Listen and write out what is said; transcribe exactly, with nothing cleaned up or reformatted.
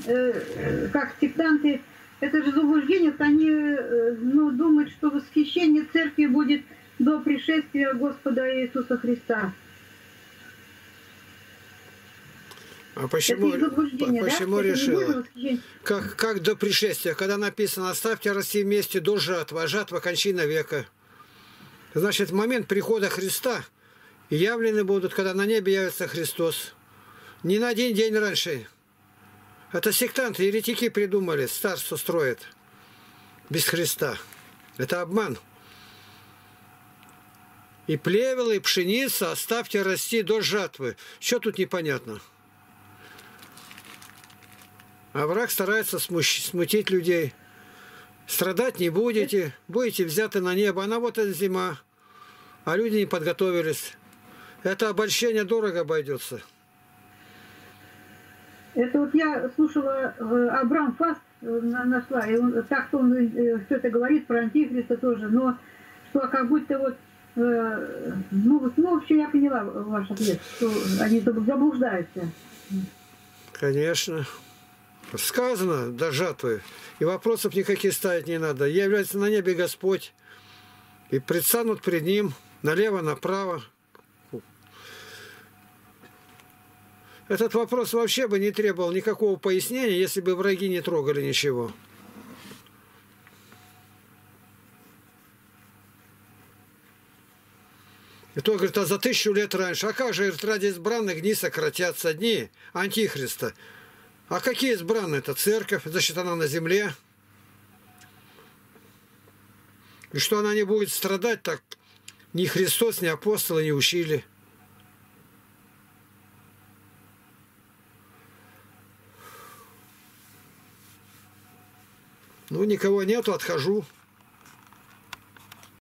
э, как сектанты, это же заблуждение, они э, ну, думают, что восхищение церкви будет до пришествия Господа Иисуса Христа. А почему, почему да? решила? Как, как до пришествия, когда написано «Оставьте расти вместе до жатвы, а жатва кончина века». Значит, в момент прихода Христа явлены будут, когда на небе явится Христос. Не на один день раньше. Это сектанты, еретики придумали, царство строят без Христа. Это обман. И плевел, и пшеница оставьте расти до жатвы. Что тут непонятно? А враг старается смутить людей. Страдать не будете, будете взяты на небо. А на вот эта зима. А люди не подготовились. Это обольщение дорого обойдется. Это вот я слушала, Абрам Фаст нашла, и он, так-то он все это говорит про Антихриста тоже, но что как будто вот, ну, ну вообще я поняла ваш ответ, что они заблуждаются. Конечно. Сказано до жатвы, и вопросов никаких ставить не надо. Является на небе Господь, и предстанут пред Ним налево, направо. Этот вопрос вообще бы не требовал никакого пояснения, если бы враги не трогали ничего. И то, говорит, а за тысячу лет раньше. А как же, говорит, ради избранных дни сократятся дни Антихриста? А какие избранные? Это церковь, значит, она на земле. И что она не будет страдать, так ни Христос, ни апостолы не учили. Ну, никого нету, отхожу.